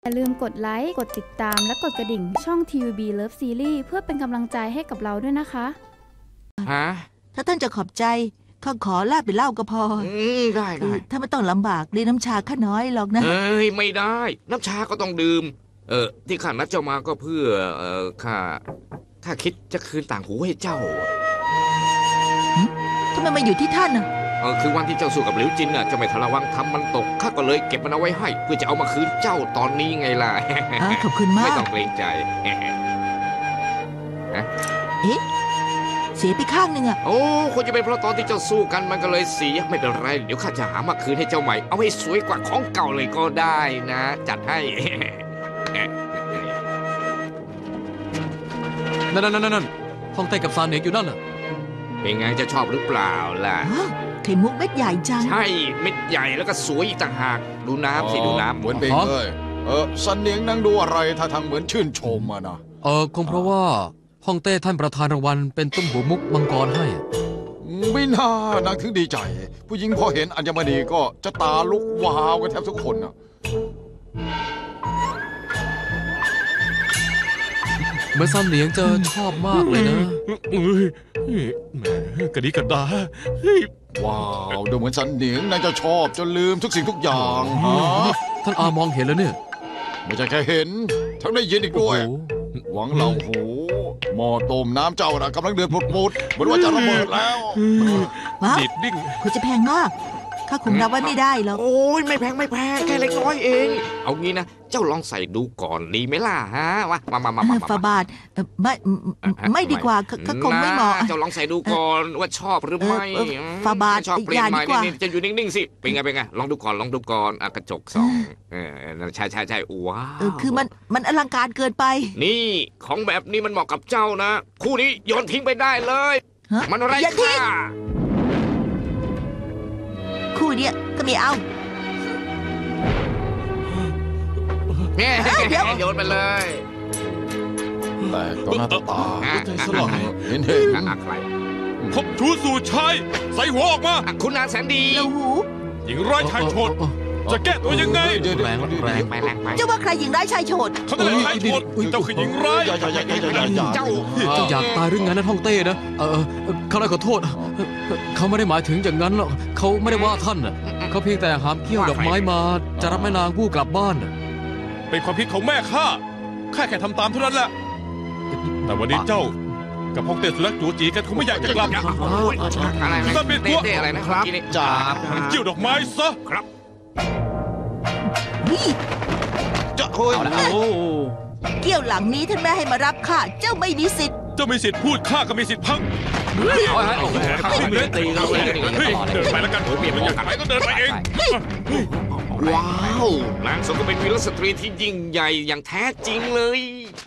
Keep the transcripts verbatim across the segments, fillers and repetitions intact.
อย่าลืมกดไลค์กดติดตามและกดกระดิ่งช่อง ที วี บี Love Series เพื่อเป็นกำลังใจให้กับเราด้วยนะคะฮะถ้าท่านจะขอบใจข้าขอลาดไปเหล้าก็พออืมได้ได้ถ้าไม่ต้องลำบากดื่มน้ำชาข้าน้อยหรอกนะเอ้ยไม่ได้น้ำชาก็ต้องดื่มเออที่ข้านัดเจ้ามาก็เพื่อเออข้าข้าคิดจะคืนต่างหูให้เจ้าทำไมมาอยู่ที่ท่านน่ะเออคือวันที่เจ้าสู้กับหลิวจินน่ะเจ้าไม่ทันระวังทำมันตกข้าก็เลยเก็บมันเอาไว้ให้เพื่อจะเอามาคืนเจ้าตอนนี้ไงล่ะขอบคุณมากไม่ต้องเกรงใจเอ๊ะเสียไปข้างหนึ่งอ่ะโอ้คงจะเป็นเพราะตอนที่เจ้าสู้กันมันก็เลยเสียไม่เป็นไรเดี๋ยวข้าจะหามาคืนให้เจ้าใหม่เอาให้สวยกว่าของเก่าเลยก็ได้นะจัดให้นั่นนั่นนั่นนั่นฮ่องเต้กับซานเหนียงอยู่นั่นน่ะเป็นไงจะชอบหรือเปล่าล่ะไข่มุกเม็ดใหญ่จังใช่เม็ดใหญ่แล้วก็สวยอีกต่างหากดูน้ำสิดูน้ำเหมือนเบงเลยเออซันเหนียงนั่งดูอะไรถ้าทางเหมือนชื่นชมมานะเออคงเพราะว่าฮ่องเต้ท่านประธานรางวัลเป็นตุ้มหูมุกมังกรให้ไม่น่านางถึงดีใจผู้หญิงพอเห็นอัญมณีก็จะตาลุกวาวกันแทบทุกคนนะเมื่อซานเหนียงจะชอบมากเลยนะแหมกระดิกระดาว้าวดูเหมือนซันเหนียงนางจะชอบจนลืมทุกสิ่งทุกอย่างฮะท่านอามองเห็นแล้วเนี่ยไม่ใช่แค่เห็นทั้งได้ยินอีกด้วยหวังเหล่าหูหม้อต้มน้ำเจ้าน่ะกำลังเดือดปุดๆเหมือนว่าจะระเบิดแล้วว้าวคุณจะแพงมากข้าคงรับไว้ไม่ได้หรอกโอ้ยไม่แพงไม่แพงแค่เล็กน้อยเองเอางี้นะเจ้าลองใส่ดูก่อนดีไหมล่ะฮะมามามามาฟาบาทไม่ไม่ดีกว่าข้าคงไม่เหมาะเจ้าลองใส่ดูก่อนว่าชอบหรือไม่ฟาบาทชอบเปลี่ยนใหม่นี่จะอยู่นิ่งๆสิเป็นไงเป็นไงลองดูก่อนลองดูก่อนกระจกสองเออใช่ใช่ใช่ว้าวคือมันมันอลังการเกินไปนี่ของแบบนี้มันเหมาะกับเจ้านะคู่นี้โยนทิ้งไปได้เลยมันไร้ค่าคู่เนี้ยก็ไม่เอาเดี๋ยวโยนไปเลยแต่ก็หน้าตาสลายเห็นเห็นใครพบชูสู่ชายใส่หัวออกมาคุณนางแสนดีเราหูหญิงร้ายชายโฉดจะแก้ตัวยังไงแรงแรงไปแรงไปเจ้าว่าใครหญิงร้ายชายโฉดเขาเป็นชายโฉดเจ้าคือหญิงร้ายเจ้าเจ้าอยากตายหรือไงนั่นฮ่องเต้นะเออเขาเลยขอโทษเขาไม่ได้หมายถึงอย่างนั้นหรอกเขาไม่ได้ว่าท่านน่ะเขาเพียงแต่หามเกี้ยวดอกไม้มาจะรับแม่นางผู้กลับบ้านเป็นความคิดของแม่ข้าข้าแค่ทำตามเท่านั้นแหละแต่วันนี้เจ้ากับฮ่องเต้สุรักจูจีกันคงไม่อยากจะกลับอะไรนะท่านเป็นตัวอะไรนะครับจ่าเกี้ยวดอกไม้ซะครับจะโอ้ยเกี่ยวหลังนี้ท่านแม่ให้มารับข้าเจ้าไม่มีสิทธิ์เจ้ามีสิทธิ์พูดข้าก็มีสิทธิ์พังเดินตีเราเลยเดินไปแล้วกันผมเปลี่ยนบรรยากาศก็เดินไปเองว้าวนางสมก็เป็นวีรสตรีที่ยิ่งใหญ่อย่างแท้จริงเลย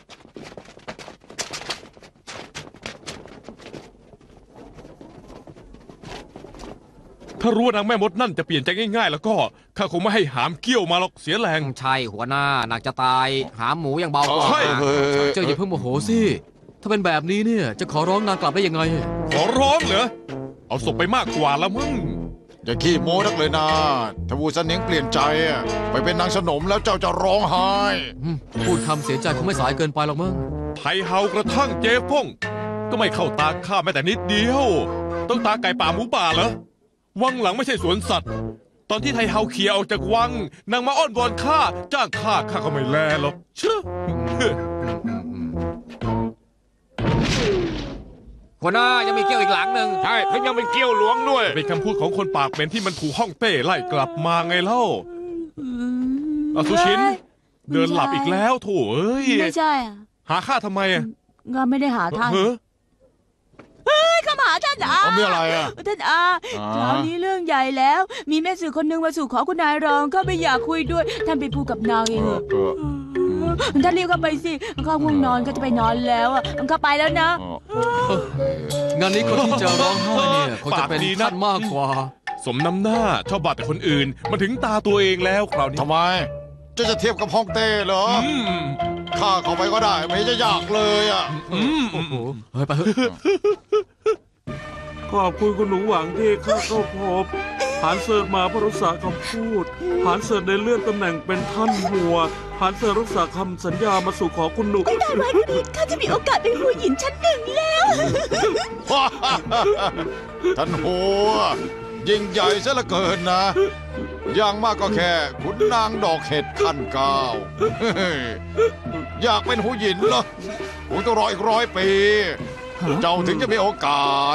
ถ้ารู้ว่านางแม่มดนั่นจะเปลี่ยนใจง่ายๆแล้วก็ข้าคงไม่ให้หามเกี้ยวมาหรอกเสียแรงใช่หัวหน้าหนักจะตายหามหมูยังเบากว่าใช่เจ้าอย่าเพิ่งโมโหสิถ้าเป็นแบบนี้เนี่ยจะขอร้องนางกลับได้ยังไงขอร้องเหรอเอาศพไปมากกว่าแล้วมึงอย่าขี้โม้นักเลยนะถ้าวูซันเหนียงเปลี่ยนใจไปเป็นนางสนมแล้วเจ้าจะร้องไห้พูดคำเสียใจคงไม่สายเกินไปหรอกมั้งไทเฮากระทั่งเจฟงก็ไม่เข้าตาข้าแม้แต่นิดเดียวต้องตาไก่ป่าหมูป่าเหรอวังหลังไม่ใช่สวนสัตว์ตอนที่ไทเฮาเขี่ยออกจากวังนางมาอ้อนวอนข้าจ้างข้าข้าก็ไม่แลหรอกเชื่อหัวหน้ายังมีเกี้ยวอีกหลังหนึ่งใช่เพิ่งยังเป็นเกี้ยวหลวงด้วยเป็นคำพูดของคนปากเป็นที่มันถูกฮ่องเต้ไล่กลับมาไงเล่าอาสุชินเดินหลับอีกแล้วโถ่เอ้ยไม่ใช่หาข้าทำไมอ่ะก็ไม่ได้หาท่านเฮ้ยข้ามาหาท่านอาไม่อะไรอ่ะท่านอาคราวนี้เรื่องใหญ่แล้วมีแม่สื่อคนนึงมาสู่ขอคุณนายรองข้าไม่อยากคุยด้วยท่านไปพูดกับนางเองท่านรีบเข้าไปสิข้าง่วงนอนก็จะไปนอนแล้วอ่ะข้าไปแล้วนะงานนี้คนที่จะร้องไห้เนี่ยคงจะเป็นท่านมากกว่าสมน้ำหน้าชอบบาดแต่คนอื่นมาถึงตาตัวเองแล้วคราวนี้ทำไมจะจะเทียบกับฮ่องเต้เหรอข้าเข้าไปก็ได้ไม่จะอยากเลยอ่ะโอ้โหเฮ้ยไปขอบคุณคุณหนูหวังที่ข้าเข้าพบหานเสิร์ชมาเพราะรักษาคำพูดหานเสิร์ชในเลื่อนตำแหน่งเป็นท่านหัวหานเสิร์ชรักษาคำสัญญามาสู่ขอคุณหนูไม่ได้ไว้คุณดิข้าจะมีโอกาสเป็นผู้หญิงชั้นหนึ่งแล้วท่านหัวยิ่งใหญ่ซะเหลือเกินนะอย่างมากก็แค่ขุนนางดอกเห็ดขั้นเก้า อยากเป็นหูหยินเหรอคงต้องรออีกร้อยปี เจ้าถึงจะมีโอกาส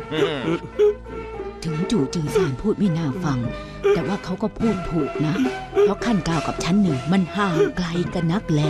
ถึงจู่จือซานพูดไม่น่าฟัง แต่ว่าเขาก็พูดถูกนะ เพราะขั้นเก้ากับชั้นหนึ่งมันห่างไกลกันนักแล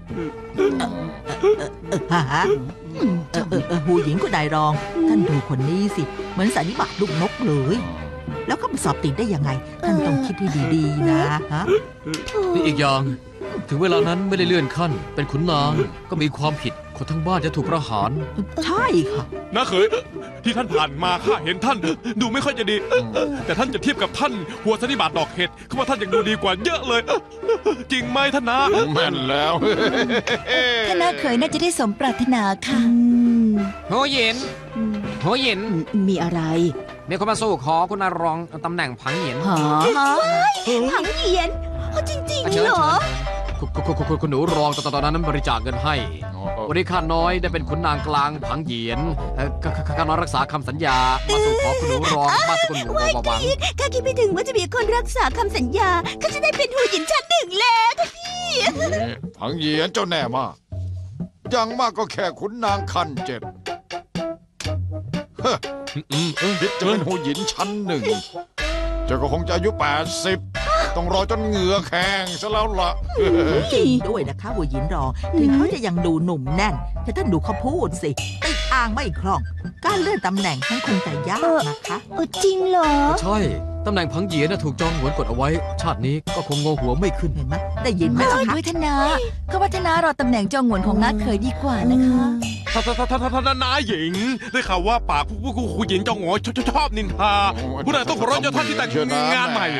ฮะเออเออเออหูหญิงก็ได้รอง ท่านดูคนนี้สิ เหมือนสันนิบาตลูกนกเลย แล้วก็มาสอบติดได้ยังไง ท่านต้องคิดให้ดีๆนะฮะนี่อีกอย่าง ถึงเวลานั้นไม่ได้เลื่อนขั้น เป็นขุนนางก็มีความผิดคนทั้งบ้านจะถูกประหารใช่ค่ะน้าเขยที่ท่านผ่านมาข้าเห็นท่าน ดูไม่ค่อยจะดี แต่ท่านจะเทียบกับท่าน หัวสันนิบาตดอกเห็ดเขาว่าท่านยังดูดีกว่าเยอะเลย จริงไหมท่านนะแม่นแล้วท่านน้าเขยน่าจะได้สมปรารถนาค่ะโหเย็นโหเย็นมีอะไรมีคนมาสู้ขอคุณนารองตำแหน่งผังเหยียนหาผังเหยียนเอาจริงเชิๆญเหรอคุณคุณคุณคุณหนูรองตอนตอนนั้นบริจาคเงินให้ วันนี้ข้าน้อยได้เป็นขุนนางกลางผังเหยียนเอ่อข้าข้าข้าน้อยรักษาคำสัญญา มาสู่ขอคุณหนูรองมาสู่คุณหนูบวังข้าคิดไม่ถึงว่าจะมีคนรักษาคำสัญญาข้าจะได้เป็นผู้หญิงชั้นหนึ่งแล้วท่านพี่ผังเหยียนเจ้าแน่มากอย่างมากก็แค่ขุนนางขั้นเจ็ดเฮ้ออืมเออคิดจะเป็นหูหยินชั้นหนึ่งเจ้าก็คงจะอายุแปดสิบต้องรอจนเหงื่อแข็งซะแล้วล่ะจริงด้วยนะคะหัวหญินรอง ถึงเขาจะยังดูหนุ่มแน่น แต่ท่านดูเขาพูดสิ ติดอ่างไม่คล่อง การเลื่อนตำแหน่งนั้นคงจะยากนะคะเออจริงเหรอใช่ตำแหน่งผังเหยียนน่ะถูกจองหวนกดเอาไว้ ชาตินี้ก็คงงงหัวไม่ขึ้นเห็นไหมได้ยินไหมล่ะคะด้วยท่านนาเขาว่าท่านนารอตำแหน่งจองหวนของน้าเขยดีกว่านะคะท่านท่านท่านท่านนายหญิง ได้ข่าวว่าปากผู้ผู้ผู้หญิงเจ้าหงอชอบชอบนินทาผู้ใดต้องขอร้องเจ้าท่านที่แต่งงานใหม่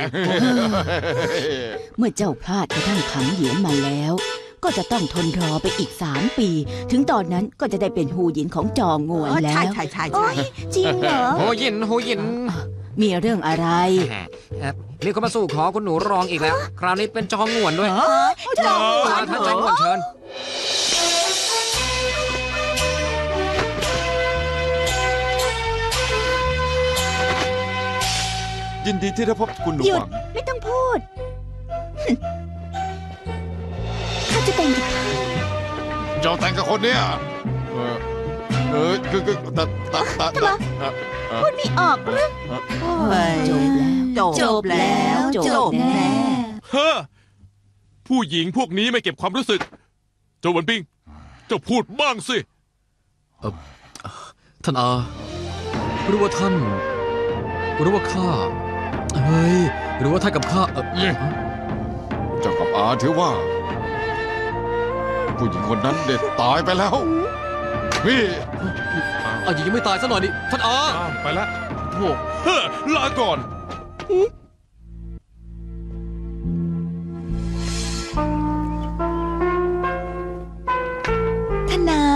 เมื่อเจ้าพลาดกระทั่งผังเหยียนมาแล้ว ก็จะต้องทนรอไปอีกสามปี ถึงตอนนั้นก็จะได้เป็นหูหญินของจองงวนแล้ใช่วใช่ใช่โอ๊ใช่ยจริงเหรอโหเย็นโหเย็นมีเรื่องอะไรเอ่อมีคนมาสู้ขอคุณหนูรองอีกแล้ว คราวนี้เป็นจองงวนด้วยจองหวท่าน นจองงวนเชิญยินดีที่ได้พบคุณหนูหยุหดวังไม่ต้องพูด ข้าจะแต่งกับท่านเจ้าแต่งกับคนเนี้ยเออเออคือคือแต่แต่แต่แต่เอ่อเอ่อพูดไม่ออกหรือเฮ้ยจบแล้วจบแล้วจบแน่เฮ้อผู้หญิงพวกนี้ไม่เก็บความรู้สึก เจ้าหวนปิง เจ้าพูดบ้างสิท่านอาหรือว่าท่านหรือว่าข้าเฮ้ยหรือว่าท่านกับข้าเออเจ้ากับอาถือว่า ผู้หญิงคนนั้นเด็ดตายไปแล้วพี่เอาอย่างยังไม่ตายซะหน่อยดิท่านอาอ้าวไปละโถ่เฮ้อลาก่อนท่านนา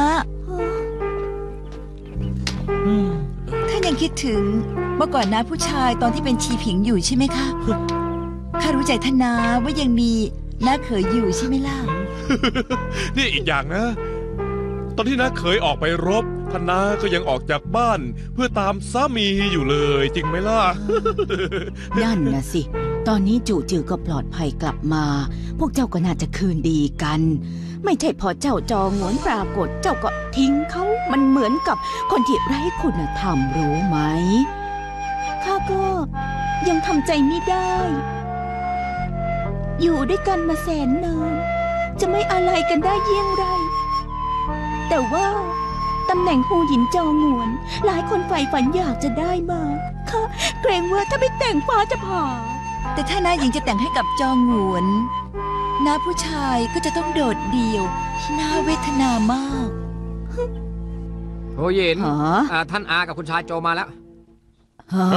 ท่านยังคิดถึงเมื่อก่อนน้าผู้ชายตอนที่เป็นชีผิงอยู่ใช่ไหมคะข้ารู้ใจท่านนาว่ายังมีน้าเขยอยู่ใช่ไหมล่ะนี่อีกอย่างนะ ตอนที่น้าเคยออกไปรบท่านน้าก็ยังออกจากบ้าน เพื่อตามสามีอยู่เลยจริงไหมล่ะนั่นนะสิ ตอนนี้จู่จือก็ปลอดภัยกลับมา พวกเจ้าก็น่าจะคืนดีกัน ไม่ใช่พอเจ้าจองหวนปรากฏเจ้าก็ทิ้งเขามันเหมือนกับคนที่ไร้คุณธรรมรู้ไหมข้าก็ยังทำใจไม่ได้ อยู่ด้วยกันมาแสนนาน จะไม่อะไรกันได้เยี่ยงไร แต่ว่าตำแหน่งฮูหยินจองหวน หลายคนใฝ่ฝันอยากจะได้มาข้าเกรงว่าถ้าไม่แต่งฟ้าจะผ่าแต่ถ้าน้าหญิงจะแต่งให้กับจองหวนน้าผู้ชายก็จะต้องโดดเดี่ยว น่าเวทนามากโหเย็นฮะอ่าท่านอากับคุณชายโจมาแล้วฮะ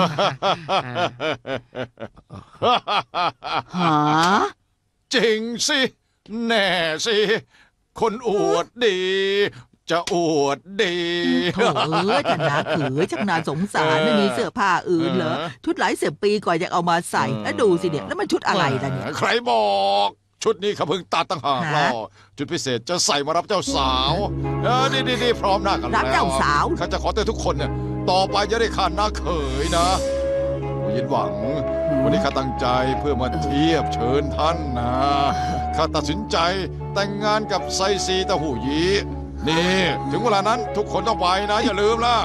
หาจริงสิ แน่สิ คนอวดดีจะอวดดีโถ่เอ้ยท่านนาเขยชักน่าสงสารไม่มีเสื้อผ้าอื่นเหรอชุดหลายสิบปีกว่าจะเอามาใส่แล้วดูสิเนี่ยแล้วมันชุดอะไรล่ะเนี่ยใครบอกชุดนี้เขาเพิ่งตัดตั้งหากล่อชุดพิเศษจะใส่มารับเจ้าสาวเออนี่นี่นี่พร้อมหน้ากันแล้วรับเจ้าสาวข้าจะขอเตือนทุกคนเนี่ยต่อไปจะได้ข้าหน้าเขยนะยินหวังวันนี้ข้าตั้งใจเพื่อมาเทียบเชิญท่านนะข้าตัดสินใจแต่งงานกับไซซีตะหูยีนี่ถึงเวลานั้นทุกคนต้องไปนะอย่าลืมล่ะ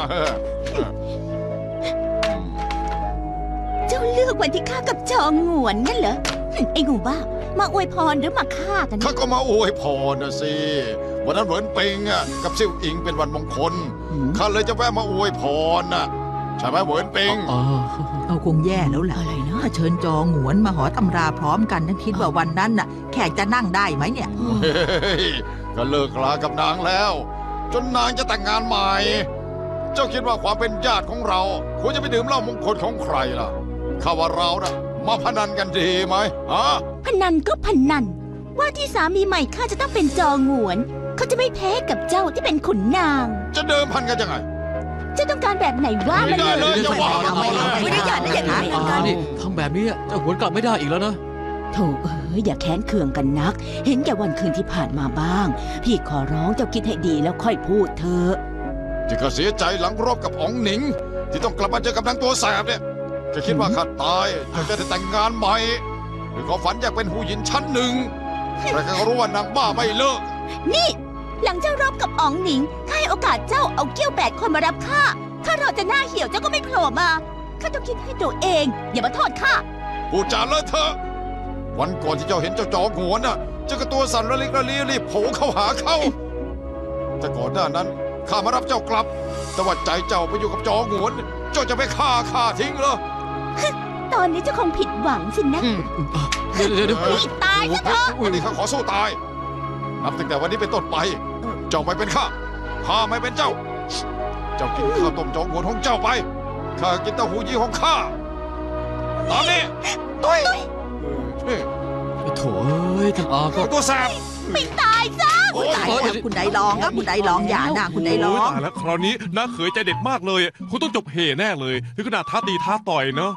เจ้าเลือกวันที่ข้ากับจองหงวนงั้นเหรอไอ้งูบ้ามาอวยพรหรือมาฆ่ากันข้าก็มาอวยพรนะสิวันนั้นเหวินปิงอ่ะกับซิ่วอิงเป็นวันมงคลข้าเลยจะแวะมาอวยพรน่ะใช่ไหมเหวินปิงเอาคงแย่แล้วแหละอะไรนะถ้าเชิญจองหงวนมาหอตำราพร้อมกันนั่นคิดว่าวันนั้นน่ะแขกจะนั่งได้ไหมเนี่ยเฮ้ยก็เลิกลากับนางแล้ว จนนางจะแต่งงานใหม่ เจ้าคิดว่าความเป็นญาติของเราควรจะไปดื่มเหล้ามงคลของใครล่ะข้าว่าเราน่ะมาพนันกันดีไหมฮะพนันก็พนันว่าที่สามีใหม่ข้าจะต้องเป็นจองหงวนเขาจะไม่แพ้กับเจ้าที่เป็นขุนนางจะเดิมพันกันยังไงเจ้าต้องการแบบไหนว่ามันไม่ได้เลยอย่าว่าไม่ได้อยากได้อย่างนั้นอ่านี่ทำแบบนี้เจ้าหวนกลับไม่ได้อีกแล้วนะโถเอ๋ยอย่าแค้นเคืองกันนัก เห็นแก่วันคืนที่ผ่านมาบ้าง พี่ขอร้องเจ้าคิดให้ดีแล้วค่อยพูดเถอะที่ข้าเสียใจหลังรบกับอ๋องหนิง ที่ต้องกลับมาเจอกับนางตัวแสบเนี่ยแกคิดว่าข้าตายจะจะได้แต่งงานใหม่หรือเขาฝันอยากเป็นหูหยินชั้นหนึ่งแต่ก็รู้ว่านางบ้าไม่เลิกนี่ หลังเจ้ารบกับอ๋องหนิงข้าให้โอกาสเจ้าเอาเกี้ยวแปดคนมารับข้าข้ารอจะหน้าเหี่ยวเจ้าก็ไม่โผล่มาข้าต้องคิดให้ตัวเอง อย่ามาโทษข้าพูดจาเลอะเทอะวันก่อนที่เจ้าเห็นเจ้าจอหวนน่ะเจ้าก็ตัวสั่นระลิกระลีรีบโผล่เข้าหาเขาแต่ก่อนหน้านั้นข้ามารับเจ้ากลับ แต่ว่าใจเจ้าไปอยู่กับจอหวนเจ้าจะไปฆ่าข้าทิ้งเหรอตอนนี้เจ้าคงผิดหวังสินะเดี๋ยวเดี๋ยวเดี๋ยวรีบตายซะเถอะวันนี้ข้าขอสู้ตายนับตั้งแต่วันนี้เป็นต้นไป เจ้าไม่เป็นข้าข้าไม่เป็นเจ้า เจ้ากินข้าวต้มจองหวนของเจ้าไปข้ากินเต้าหู้ยี้ของข้าตอนนี้ตุ้ยโถ่เอ้ยท่านอาก็ตัวแสบไม่ตายซะโอ้ยตายแล้วคุณไดลองครับคุณไดลองอย่านะคุณไดลอโอ้ยงตายแล้วคราวนี้น้าเขยใจเด็ดมากเลยคุณต้องจบเหแน่เลยถึงขนาดท้าตีท้าต่อยเนาะ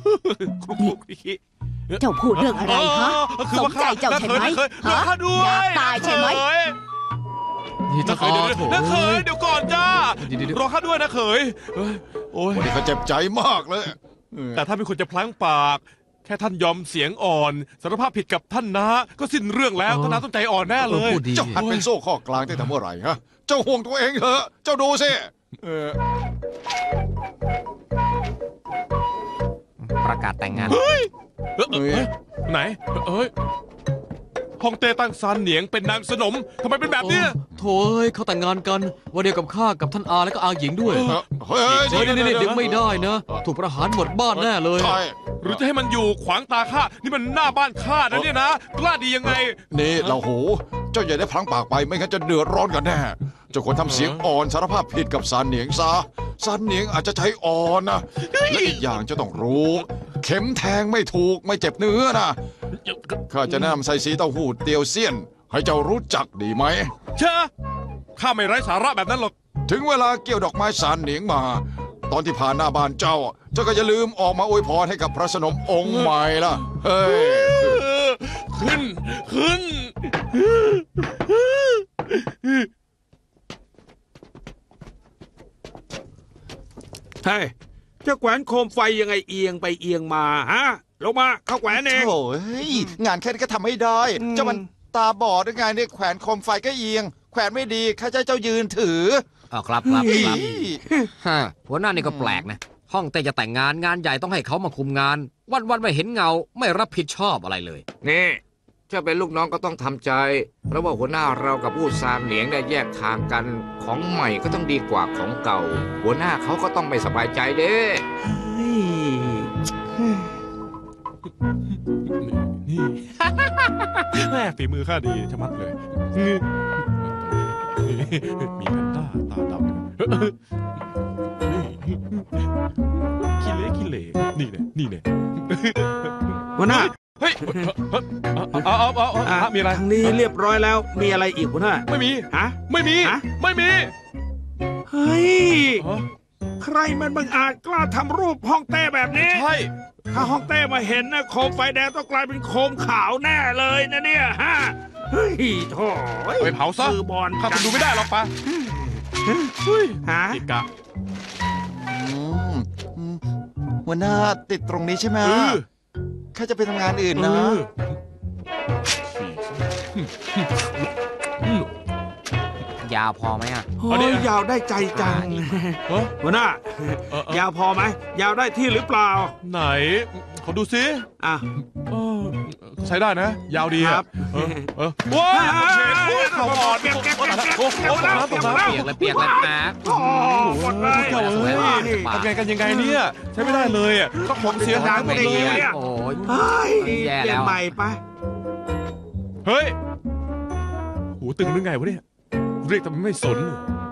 เจ้าพูดเรื่องอะไรฮะคือสว่านใจเจ้าใช่ไหมน้าเขยฮะข้าด้วอย ยากตายใช่ไหมนี่น้าท่านเขยอาเดี๋ยวโถ่น้าเขเอ้ยยเดี๋ยวก่อนจ้าเดี๋ยวๆๆรอข้าด้วยนะเขยเอ้ยโอ้ยวันนี้ข้าเจ็บใจมากเลยแต่ถ้าเป็นคนจะพลั้งปาก แค่ท่านยอมเสียงอ่อนสารภาพผิดกับท่านนะก็สิ้นเรื่องแล้วท่านนาต้องใจอ่อนแน่เลยพูดดีเจ้าหัดเป็นโซ่ข้อกลางตั้งแต่เมื่อไหร่ฮะ เจ้าห่วงตัวเองเถอะ เจ้าดูสิเออประกาศแต่งงานเอ้ยเอ้ยไหนเอ้ยฮองเต้ตั้งซานเหนียงเป็นนางสนมทำไมเป็นแบบเนี้ยโถ่เอ้ยเขาแต่งงานกันวันเดียวกับข้ากับท่านอาแล้วก็อาหญิงด้วยเฮ้ยเฮ้ยนี่นี่ดึงไม่ได้นะ ถูกประหารหมดบ้านแน่เลยใช่หรือจะให้มันอยู่ขวางตาข้านี่มันหน้าบ้านข้านะเนี่ยนะกล้าดียังไงนี่เราหู เจ้าอย่าได้พลั้งปากไปไม่งั้นจะเดือดร้อนกันแน่ เจ้าควรทำเสียงอ่อนสารภาพผิดกับซานเหนียงซะซานเหนียงอาจจะใช้อ่อนนะ และอีกอย่างเจะต้องรู้ เข็มแทงไม่ถูกไม่เจ็บเนื้อนะ ข้าจะแนะนำใส่สีเต้าหู้เตียวเซียน ให้เจ้ารู้จักดีไหมเชื่อข้าไม่ไร้สาระแบบนั้นหรอกถึงเวลาเกี่ยวดอกไม้สารเหนียงมา ตอนที่ผ่านหน้าบ้านเจ้า เจ้าก็อย่าลืมออกมาอวยพรให้กับพระสนมองค์ใหม่ล่ะ เฮ้ยขึ้น ขึ้นเฮ้ยเจ้าแขวนโคมไฟยังไงเอียงไปเอียงมาฮะลงมาเข้าแขวนเองโถ่เฮ้ยงานแค่นี้ก็ทำไม่ได้อืมเจ้ามันตาบอดหรือไงเนี่ยแขวนโคมไฟก็เอียง แขวนไม่ดีข้าจะให้เจ้ายืนถืออ๋อครับครับครับเฮ้ยฮะหัวหน้านี่ก็แปลกนะ ห้องเต้จะแต่งงานงานใหญ่ต้องให้เขามาคุมงาน วันวันๆไม่เห็นเงาไม่รับผิดชอบอะไรเลย นี่ถ้าเป็นลูกน้องก็ต้องทำใจ เพราะว่าหัวหน้าเรากับผู้ซานเหนียงได้แยกทางกันของใหม่ก็ต้องดีกว่าของเก่า หัวหน้าเขาก็ต้องไม่สบายใจเด้นี่ แม่ฝีมือข้าดีชะมัดเลยนี่มีแพนด้าตาดำขี้เละขี้เละนี่เนี่ยนี่เนี่ยหัวหน้าเฮ้ยเอาเอาเอาเอาเอามีอะไรทางนี้เรียบร้อยแล้วมีอะไรอีกวะน่ะไม่มีฮะไม่มีฮะไม่มีเฮ้ยฮะใครมันบังอาจกล้าทำรูปห้องเต้แบบนี้ใช่ถ้าห้องเต้มาเห็นนะโคมไฟแดงต้องกลายเป็นโคมขาวแน่เลยนะเนี่ยฮะเฮ้ยโถ่ไปเผาซะมือบอลข้าทนดูไม่ได้หรอกปะเฮ้ยฮะอีกะอืมอืมหัวหน้าติดตรงนี้ใช่ไหมเออข้าจะไปทำงานอื่นนะยาวพอไหมอ่ะโอ้ยยาวได้ใจจังเออหัวหน้าเออเออยาวพอไหมยาวได้ที่หรือเปล่าไหน ขอดูซิอ่ะเออใช้ได้นะ ยาวดีคอะรับเออเออว้าวโอ้ยเข่าอ่อนเปียกเปียกโอ้เปียกโหเปียกโอ้โหตกน้ำตกน้ำเปียกเลยเปียกเลยนะโอ้หมดเลยเจ้าเอ้ยทำไงกันยังไงเนี่ย ใช้ไม่ได้เลยอ่ะต้องของเสียหายหมดเลยโอ้ยเฮ้ยแย่เปลี่แล้ยนวใหม่ไปเฮ้ย หูตึงหรือไงวะเนี่ย เรียกทำไมไม่สน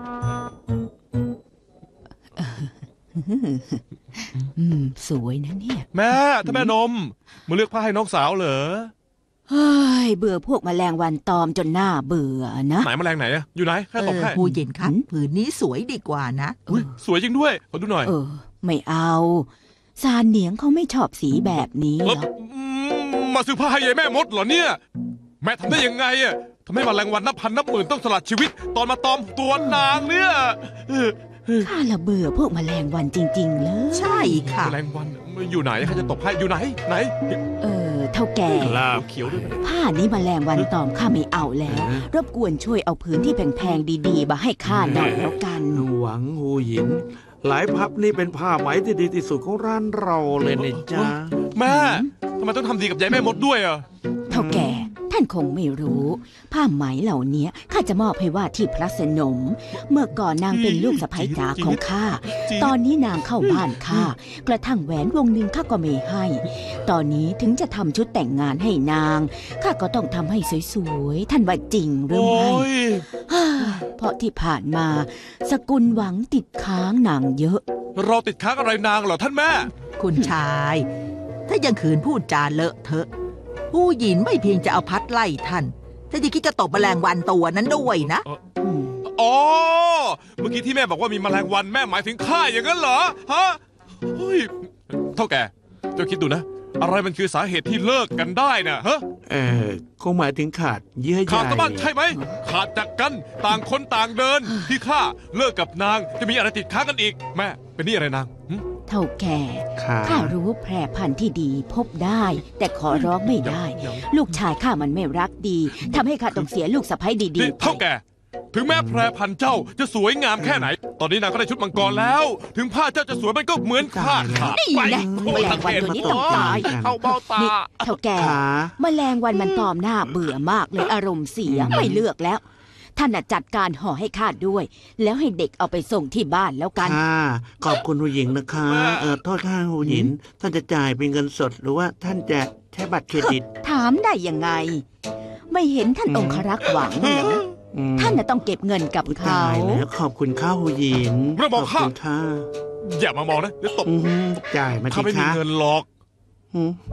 อืมสวยนะเนี่ยแม่ถ้าแม่นมมาเลือกผ้าให้น้องสาวเหรอเฮ้ยเบื่อพวกแมลงวันตอมจนหน้าเบื่อนะไหนแมลงไหนอะอยู่ไหนแค่ตบให้เออหูหยินครับผืนนี้สวยดีกว่านะอุ๊ยสวยจริงด้วย ขอดูหน่อยเออ ไม่เอาซานเหนียงเขาไม่ชอบสีแบบนี้เอหรออกอืมมาซื้อผ้าให้ยายแม่มดเหรอเนี่ย แม่ทำได้ยังไงอะทำให้แมลงวันนับพันนับหมื่นต้องสละชีวิต ตอนมาตอมตัวนางเนี่ยเออข้าละเบื่อพวกแมลงวันจริง ๆ เลยใช่ค่ะแมลงวันอยู่ไหนเขาจะตบให้อยู่ไหนไหนเออเท่าแก่เขียวด้วยผ้านี้แมลงวันตอมข้าไม่เอาแล้ว รบกวนช่วยเอาผืนที่แพงๆดีๆมาให้ข้าหน่อยแล้วกันหวังหูหยิน หลายพับนี่เป็นผ้าไหมที่ดีที่สุดของร้านเราเลยนะจ๊ะแม่ทำไมต้องทำดีกับยายแม่มดด้วยอ่ะเท่าแก่ท่านคงไม่รู้ ผ้าไหมเหล่านี้ข้าจะมอบให้ว่าที่พระสนม เมื่อก่อนนางเป็นลูกสะใภ้จ๋าของข้าจริงตอนนี้นางเข้าบ้านข้ากระทั่งแหวนวงหนึ่งข้าก็ไม่ให้ ตอนนี้ถึงจะทำชุดแต่งงานให้นางข้าก็ต้องทำให้สวยๆท่านว่าจริงหรือโอ้ไม่ยฮ่าเพราะที่ผ่านมา สกุลหวังติดค้างนางเยอะเราติดค้างอะไรนางเหรอท่านแม่คุณชาย ถ้ายังขืนพูดจาเลอะเทอะผู้หญินไม่เพียงจะเอาพัดไล่ท่านแต่ยังคิดจะตบแมลงวันตัวนั้นด้วยนะอ๋อ เมื่อกี้ที่แม่บอกว่ามีแมลงวันแม่หมายถึงข้าอย่างนั้นเหรอ ฮะ เฮ้ย เท่าแก่เจ้าคิดดูนะ อะไรมันคือสาเหตุที่เลิกกันได้น่ะฮะเออคงหมายถึงขาดเยื่อใยขาดตะบ้านใช่ไหม ขาดจากกันต่างคนต่างเดิน ที่ข้าเลิกกับนางจะมีอะไรติดค้างกันอีก แม่เป็นนี่อะไรนางหึเท่าแก่ขาดข้ารู้แพร่พันธุ์ที่ดีพบได้ แต่ขอร้องไม่ได้ ลูกชายข้ามันไม่รักดีทำให้ข้าต้องเสียลูกสะใภ้ดีนี่ๆไปเท่าแก่ ถึงแม้แพรพันธุ์เจ้าจะสวยงามแค่ไหน ตอนนี้นางก็ได้ชุดมังกรแล้ว ถึงผ้าเจ้าจะสวยมันก็เหมือนข้าขาดนี่ไปแหละแมลงวันตัวนี้ต้องตายเอาเบ้าตานี่เท่าแก่ขาแมลงวันมันตอมหน้าเบื่อมากเลยอารมณ์เสียไม่เลือกแล้ว ท่านน่ะจัดการห่อให้ข้าด้วย แล้วให้เด็กเอาไปส่งที่บ้านแล้วกันค่ะขอบคุณหูหญิงนะคะเออโทษค่ะหูหญิงท่านจะจ่ายเป็นเงินสดหรือว่าท่านจะใช้บัตรเครดิตถามได้ยังไง ไม่เห็นท่านองครักษ์หวังเหรออืมท่านน่ะต้องเก็บเงินกับเขาตายแล้วขอบคุณข้าหูหญิงเราบอกขอบคุณค่ะอย่ามามองนะเดี๋ยวตบอือหือจ่ายมาข้าสิไม่มีคะเงินหรอกอืม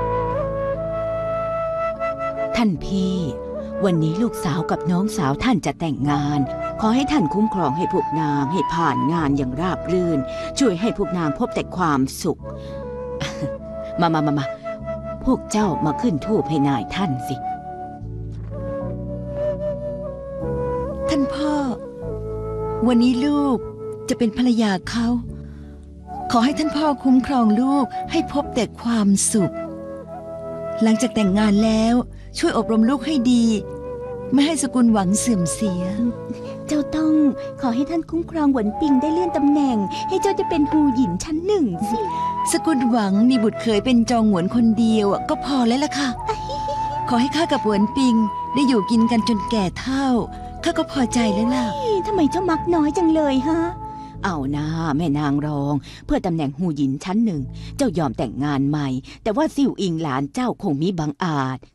ท่านพี่ วันนี้ลูกสาวกับน้องสาวท่านจะแต่งงาน ขอให้ท่านคุ้มครองให้พวกนางให้ผ่านงานอย่างราบรื่น ช่วยให้พวกนางพบแต่ความสุข มามามามาพวกเจ้ามาขึ้นธูปให้นายท่านสิท่านพ่อ วันนี้ลูกจะเป็นภรรยาเขา ขอให้ท่านพ่อคุ้มครองลูกให้พบแต่ความสุข หลังจากแต่งงานแล้วช่วยอบรมลูกให้ดี ไม่ให้สกุลหวังเสื่อมเสียเจ้าต้องขอให้ท่านคุ้มครองหวนปิงได้เลื่อนตำแหน่ง ให้เจ้าจะเป็นฮูหยินชั้นหนึ่งสิสกุลหวังมีบุตรเขยเป็นจองหวนคนเดียวอะก็พอแล้วล่ะค่ะ ขอให้ข้ากับหวนปิงได้อยู่กินกันจนแก่เฒ่าข้าก็พอใจแล้วล่ะทำไมเจ้ามักน้อยจังเลยฮะ เอานะแม่นางรอง เพื่อตำแหน่งฮูหยินชั้นหนึ่ง เจ้ายอมแต่งงานใหม่ แต่ว่าซิ่วอิงหลานเจ้าคงมีบังอาจ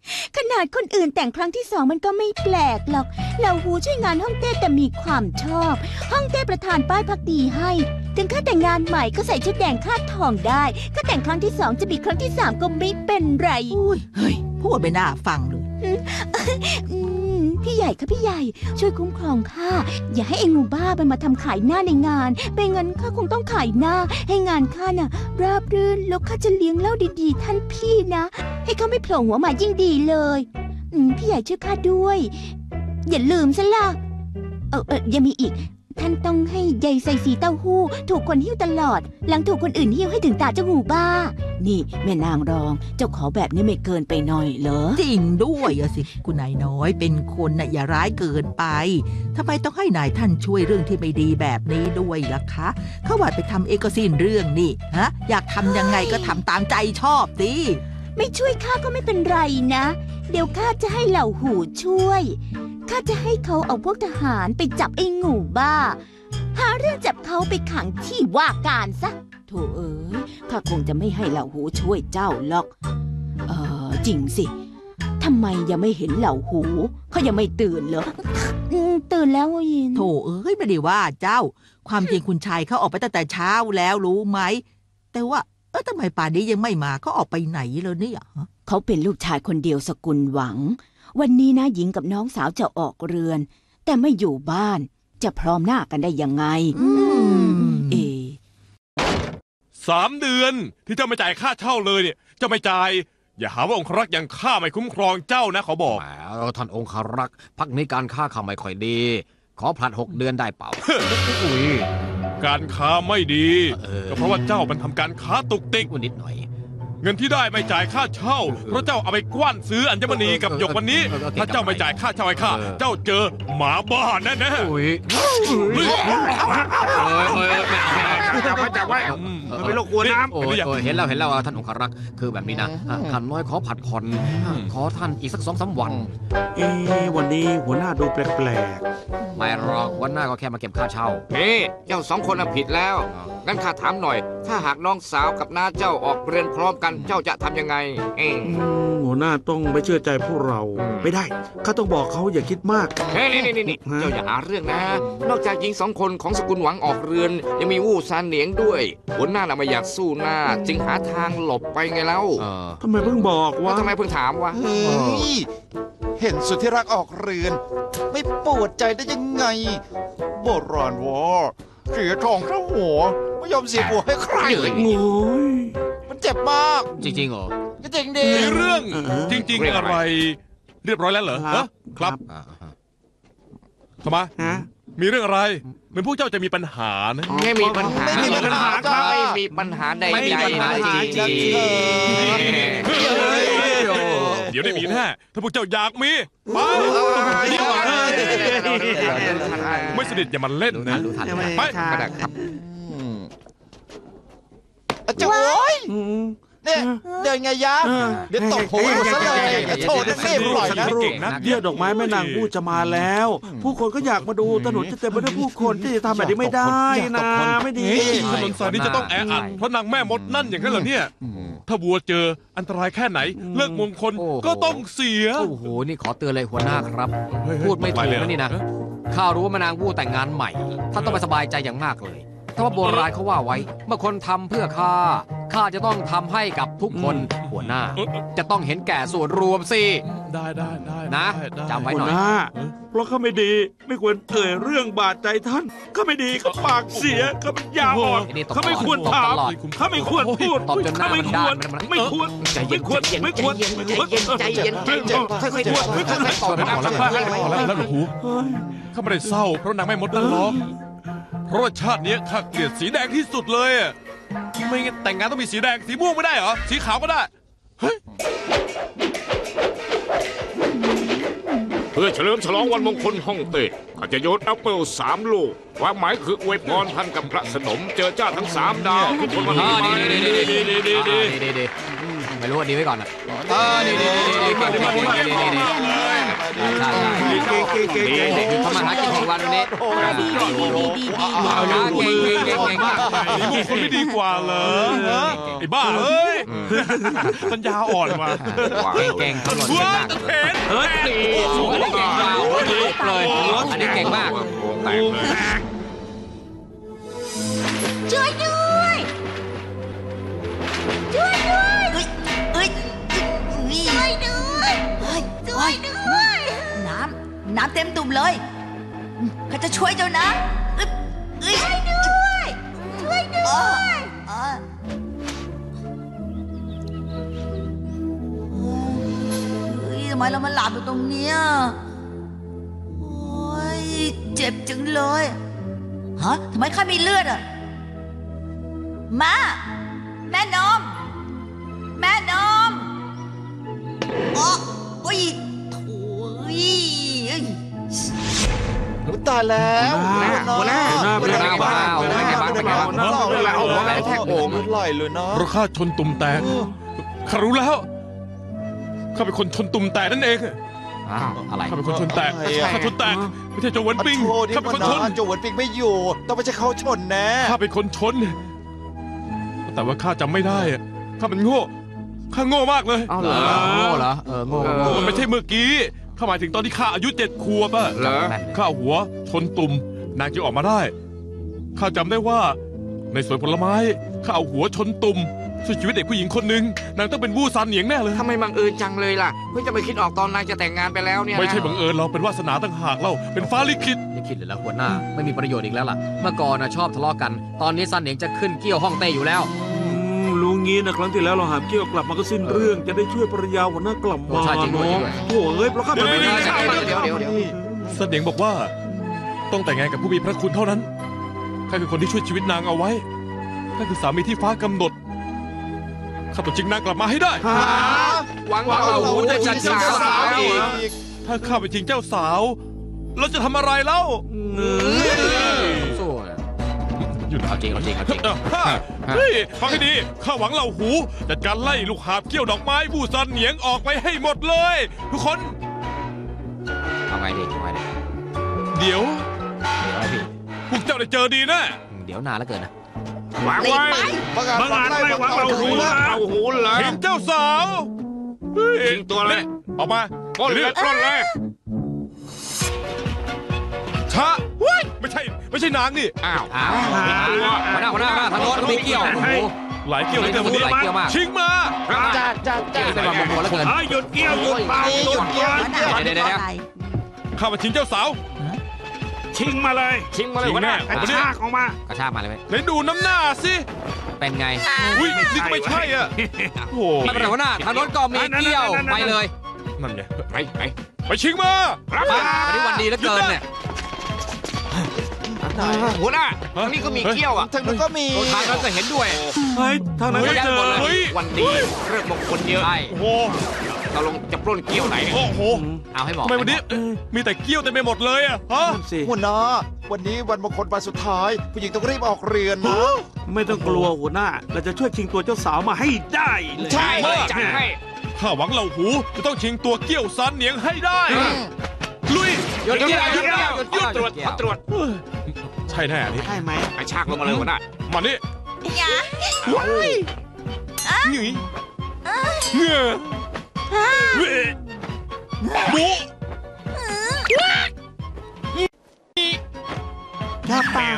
ขนาดคนอื่นแต่งครั้งที่สองมันก็ไม่แปลกหรอกเหล่าหูช่วยงานฮ่องเต้แต่มีความชอบฮ่องเต้ประทานป้ายพักดีให้ถึงข้าแต่งงานใหม่ก็ใส่ชุดแดงคาดทองได้ถ้าแต่งครั้งที่สองจะมีครั้งที่สามก็ไม่เป็นไรอุ้ยเฮ้ยพูดไม่น่าฟังเลยอืมพี่ใหญ่ค่ะพี่ใหญ่ช่วยคุ้มครองข้าอย่าให้ไอ้งูบ้ามันมาทำขายหน้าในงานไม่งั้นข้าคงต้องขายหน้าให้งานข้าน่ะราบรื่นแล้วข้าจะเลี้ยงเหล้าดีๆท่านพี่นะให้เขาไม่โผล่หัวมายิ่งดีเลยอืมพี่ใหญ่ช่วยข้าด้วย อย่าลืมซะล่ะเออเออยังมีอีกท่านต้องให้ใยใส่สีเต้าหู้ถูกคนหิ้วตลอดหลังถูกคนอื่นหิ้วให้ถึงตาเจ้างูบ้านี่แม่นางรองเจ้าขอแบบนี้ไม่เกินไปหน่อยเหรอจริงด้วยอะสิคุณนายน้อยเป็นคนน่ะอย่าร้ายเกินไปทำไมต้องให้นายท่านช่วยเรื่องที่ไม่ดีแบบนี้ด้วยล่ะคะเขาว่าไปทำเอกสินเรื่องนี่ฮะอยากทำยังไงก็ทำตามใจชอบสิไม่ช่วยข้าก็ไม่เป็นไรนะเดี๋ยวข้าจะให้เหล่าหูช่วยข้าจะให้เขาเอาพวกทหารไปจับไอ้งูบ้าหาเรื่องจับเขาไปขังที่ว่าการซะโธ่เอ๋ยข้าคงจะไม่ให้เหล่าหูช่วยเจ้าหรอกเออจริงสิทำไมยังไม่เห็นเหล่าหูเขายังไม่ตื่นเหรอตื่นแล้วยินโธ่เอ้ยไม่ได้ว่าเจ้าความจริงคุณชายเขาออกไปตั้งแต่เช้าแล้วรู้ไหมแต่ว่าเออทำไมป่านนี้ยังไม่มาเขาออกไปไหนเลยเนี่ยเขาเป็นลูกชายคนเดียวสกุลหวังวันนี้นะหญิงกับน้องสาวจะออกเรือนแต่ไม่อยู่บ้านจะพร้อมหน้ากันได้ยังไงเอสามเดือนที่เจ้าไม่จ่ายค่าเช่าเลยเนี่ยเจ้าไม่จ่ายอย่าหาว่าองครักษ์ยังข้าไม่คุ้มครองเจ้านะเขาบอกแหมท่านองครักษ์พักนี้การค้าข้าไม่ค่อยดีขอผลัดหกเดือนได้เปล่าการค้าไม่ดีก็เพราะว่าเจ้ามันทำการค้าตุกติกนิดหน่อยเงินที่ได้ไม่จ่ายค่าเช่าเพราะเจ้าเอาไปกว้านซื้ออัญมณีกับหยกวันนี้ถ้าเจ้าไม่จ่ายค่าเช่าให้ข้าเจ้าเจอหมาบ้าแน่แน่ไม่จับไว้จับไว้ไม่โลกกลัวน้ำเห็นแล้วเห็นแล้วท่านองครักษ์คือแบบนี้นะข้าน้อยขอผัดผ่อนขอท่านอีกสักสองสามวันเอ๊วันนี้หัวหน้าดูแปลกๆไม่หรอกวันหน้าก็แค่มาเก็บค่าเช่าเฮ้เจ้าสองคนน่ะผิดแล้วงั้นข้าถามหน่อยถ้าหากน้องสาวกับน้าเจ้าออกเรือนพร้อมกันเจ้าจะทำยังไงเอหัวหน้าต้องไม่เชื่อใจพวกเราไม่ได้ข้าต้องบอกเขาอย่าคิดมากเฮ้นี่นี่นี่เจ้าอย่าหาเรื่องนะนอกจากหญิงสองคนของสกุลหวังออกเรือนยังมีวู่ซานเหนียงด้วยหัวหน้าน่ะไม่อยากสู้หน้าจึงหาทางหลบไปไงแล้วทำไมเพิ่งบอกวะทำไมเพิ่งถามวะเห็นสุดที่รักออกเรือนไม่ปวดใจได้ยังไงโบราณวะเสียทองทั้งหัวไม่ยอมเสียหัวให้ใครโง่มันเจ็บมากจริงๆเหรอก็จริงดิมีเรื่องจริงๆอะไรเรียบร้อยแล้วเหรอครับทำไมมีเรื่องอะไรเหมือนพวกเจ้าจะมีปัญหานะไม่มีปัญหาไม่มีปัญหาไม่มีปัญหาใดๆไม่มีปัญหาจริงเดี๋ยวได้มีแน่ถ้าพวกเจ้าอยากมีไปไม่สนิทอย่ามาเล่นนะไปกระดาษครับเจ้าโอ้ยเนี่ยเดินไงยะเดี๋ยวตกหัวซะเลยโถจะเสียปล่อยนะเดี่ยวดอกไม้แม่นางพูดจะมาแล้ว ผู้คนก็อยากมาดูถนนจะเต็มไปด้วยผู้คนที่จะทำแบบนี้ไม่ได้นะไม่ดีถนนสายนี้จะต้องแออัดเพราะนางแม่มดนั่นอย่างนั้นเหรอเนี่ยถ้าวัวเจออันตรายแค่ไหนเลิกมงคลก็ต้องเสียโอ้โหนี่ขอเตือนเลยหัวหน้าครับพูดไม่ถูกนะนี่นะข้ารู้ว่าแม่นางวู่แต่งงานใหม่ท่านต้องไปสบายใจอย่างมากเลยถ้าว่าโบราณเขาว่าไว้เมื่อคนทำเพื่อข้าข้าจะต้องทำให้กับทุกคนหัวหน้าจะต้องเห็นแก่ส่วนรวมสิได้ได้ได้นะจำไว้หน่อยเพราะเขาไม่ดีไม่ควรเอ่ยเรื่องบาดใจท่านเขาไม่ดีเขาปากเสียเขาเป็นยาอ่อนเขาไม่ควรถามเขาไม่ควรพูดเขาไม่ควรไม่ควรไม่ควรไม่ควรไม่ควรใจเย็นใจเย็นค่อยๆพูดค่อยๆตอบนะพอแล้วแล้วหลวงปู่เขาไม่ได้เศร้าเพราะนางแม่มดนั่นหรอกเพราะว่าชาตินี้ข้าเกลียดสีแดงที่สุดเลยอ่ะไม่งั้นแต่งงานต้องมีสีแดงสีม่วงไม่ได้เหรอสีขาวก็ได้เฮ้ยเพื่อเฉลิมฉลองวันมงคลฮ่องเต้ข้าจะโยนแอปเปิลสามลูกความหมายคืออวยพรท่านกับพระสนมเจอเจ้าทั้งสามดาวทุกคนมาดีดีดีดีดีดีดีดีไม่รู้ว่าดีไว้ก่อนอ่ะดีดีดีดีดีดีดีดีดีทำมาหากินของวันนี้ดีดีดีดีดีดีเอาเก่งเก่งเก่งเก่งมากลูกคนไม่ดีกว่าเหรอไอ้บ้าเอ้ยปัญญาอ่อนว่ะเก่งตำรวจเก่งมากเห็นเฮ้ยอันนี้เก่งมากเลยอันนี้เก่งมากแตกเลยช่วยด้วย ช่วยด้วยเอ้ยนี่ช่วยด้วยเฮ้ยช่วยด้วยน้ำ น้ำเต็มตุ่มเลยข้าจะช่วยเจ้านะเอ้ยเอ้ยช่วยด้วย ช่วยด้เอวอย เออเฮ้ยทำไมเรามาหลับอยู่ตรงเนี้ยโอ้ยเจ็บจังเลยฮะทำไมข้ามีเลือดอ่ะมาแม่นม แม่นมอ๋อโอ้ยโถ่เอ้ยเอ้ยตายแล้วหัวหน้าหัวหน้าเป็นไงบ้างเป็นไงบ้างเป็นไงบ้างเล่าเลยเล่าเลยแทกโอ่งไหลเลยนะเพราะข้าชนตุ่มแตกข้ารู้แล้วข้าเป็นคนชนตุ่มแตกนั่นเองอ้าวอะไรข้าเป็นคนชนแตกข้าชนแตกไม่ใช่โจหวนปิงโอ้นี่ข้าเป็นมันคนชนนะโจหวนปิงไม่อยู่ ต้องไม่ใช่เขาชนแน่ข้าเป็นคนชน แต่ว่าข้าจำไม่ได้อะข้าเป็นโง่ข้าโง่มากเลยอ้าวเหรอโง่เหรอเออโง่มันไม่ใช่เมื่อกี้ข้าหมายถึงตอนที่ข้าอายุเจ็ดขวบอะเหรอข้าหัวชนตุ่มนางจึงออกมาได้ข้าจำได้ว่าในสวนผลไม้ข้าเอาหัวชนตุ่มช่วยชีวิตเด็กผู้หญิงคนหนึ่งนางต้องเป็นวู่ซานเหนียงแน่เลยทำไมบังเอิญจังเลยล่ะเพิ่งจะไปคิดออกตอนนายจะแต่งงานไปแล้วเนี่ยนะไม่ใช่บังเอิญเราเป็นวาสนาต่างหากเราเป็นฟ้าลิขิตนี่คิดเลยแล้วหัวหน้าไม่มีประโยชน์อีกแล้วล่ะเมื่อก่อนนะชอบทะเลาะกัน ตอนนี้ซันเหนียงจะขึ้นเกี้ยวห้องเต้อยู่แล้วรู้งี้นะครั้งที่แล้วเราหามเกี่ยวกลับมาก็สิ้นเรื่องจะได้ช่วยภรรยาหัวหน้ากลับมาใช่จริงด้วยจริงด้วยโอ้เอ้ยเพราะข้ามันไม่ดีเดี๋ยวเดี๋ยวเดี๋ยวเสนียงบอกว่า ต้องแต่งงานกับผู้มีพระคุณเท่านั้นข้าคือคนที่ช่วยชีวิตนางเอาไว้ข้าคือสามีที่ฟ้ากำหนดข้าต้องจึงนางกลับมาให้ได้หวังว่าเราจะชิงสาวสาวอีกถ้าข้าไปชิงเจ้าสาวเราจะทำอะไรเล่าสู้หยุดเอาจริงเอาจริงเอาจริงเอ้าฮ่าเฮ้ยฟังให้ดีข้าหวังเหล่าหูจัดการไล่ลูกหาบเกี้ยวดอกไม้บูซันเหนียงออกไปให้หมดเลย ทุกคนเอาไงดีเอาไงดีเดี๋ยวเดี๋ยวนะพี่พวกเจ้าได้เจอดีแน่เดี๋ยวนานแล้วเกินนะหวังไว้บังอาจบางอาจไม่หวังเราหูนะนะเอาหูเลยเห็นเจ้าสาวเฮ้ยทิ้งตัวเลยออกมาปล้นเลยปล้นเลยช้าเฮ้ยไม่ใช่ไม่ใช่นางนี่อ้าวอ้าวหัวหน้าหัวหน้าหัวหน้าทางโน้นมีเกี้ยวโอ้โหหลายเกี้ยวเหลยเกินวันนี้หลายเกี้ยวมากชิงมาจ้าจ้าจ้าได้มาหมดแล้วเกินเอ้ยหยุดเกี่ยวหยุดเปล่าหยุดเกี่ยวเกี่ยวเดี๋ยวเดี๋ยวเดี๋ยวข้ามาชิงเจ้าสาวชิงมาเลยชิงมาเลยหัวหน้ากระชากออกมากระชากมาเลยไหมไหนดูน้ำหน้าสิเป็นไงอุ้ยนี่ก็ไม่ใช่อ่ะโอ้โหไม่เป็นไรหัวหน้าทางโน้นก็มีเกี้ยวไปเลยนั่นไงไปไปไปชิงมาไปวันนี้วันดีเหลือเกินเนี่ยหัวหน้าทางนี้ก็มีเกี้ยวอ่ะทางนู้นก็มีทางนั้นก็เห็นด้วยเฮ้ยทางนั้นก็เจอเฮ้ยวันดีเรื่องมงคลเยอะใช่โอ้โหเราลงจะปล้นเกี้ยวไหนโอ้โหเอาให้บอกทำไมวันนี้มีแต่เกี้ยวเต็มไปหมดเลยอ่ะฮะนั่นสิหัวหน้าวันนี้วันมงคลวันสุดท้าย ผู้หญิงต้องรีบออกเรือนนะไม่ต้องกลัวหัวหน้า เราจะช่วยชิงตัวเจ้าสาวมาให้ได้เลยใช่เลยจัดให้ข้าหวังเหล่าหูจะต้องชิงตัวเกี้ยวซันเหนียงให้ได้ ลุยหยุดเกี้ยวหยุดเกี้ยวหยุดตรวจขอตรวจใช่แน่นี่ใช่ไหมกระชากลงมาเลยหัวหน้ามานี่อย่าหนีเงือเว้ยบุแค่เปล่า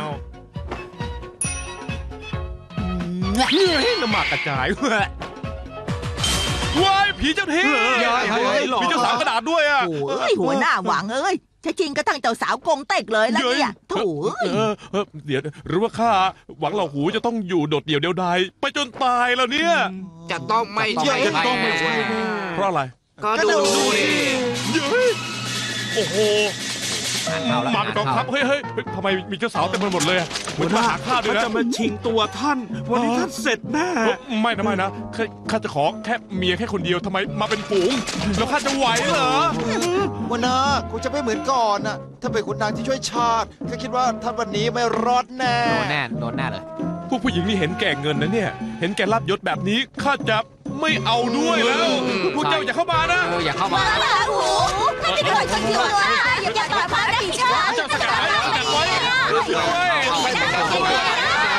เงือให้น้ำหมากกระจายเว้ยว้ายผีเจ้าที่ผีเจ้าสาวกระดาษด้วยอ่ะโอ้ยหัวหน้าหวังเอ้ยใช่จริงก็ตั้งเจ้าสาวกงเต็กเลยแล้วเนี่ยโถูเออเออเดี๋ยวหรือว่าข้าหวังเหล่าหูจะต้องอยู่โดดเดี่ยวเดียวดายไปจนตายแล้วเนี่ยจะต้องไม่ใช่จะต้องไม่ใช่เพราะอะไรก็ดูดูดิเย้ยโอ้โหเอาละมาเป็นกองทัพเฮ้ยเฮ้ยเฮ้ยทำไมมีเจ้าสาวเต็มไปหมดเลยอะเหมืหัอวน หน้ามาหาข้าด้วยเขานะจะมาชิงตัวท่าน วันนี้ท่านเสร็จแน่เอ้อไม่นะไม่นะข้าข้าจะขอแค่เมียแค่คนเดียวทำไมมาเป็นฝูงแล้วข้าจะไหวเหรอหัวหน้าคงจะไม่เหมือนก่อนนะถ้าเป็นขุนนางที่ช่วยชาติก็คิดว่าท่านวันนี้ไม่รอดแน่โดนแน่โดนแน่เลยพวกผู้หญิงนี่เห็นแก่เงินนะเนี่ย เห็นแก่ลาบยศแบบนี้ข้าจะไม่เอาด้วยแล้วพวกเจ้าอย่าเข้ามานะเอออย่าเข้ามาโอ้โหไม่ได้คนเดียวอย่าอย่าต่อความรับผิดชอบเจ้าสกัดไว้สกัดไว้เฮ้ย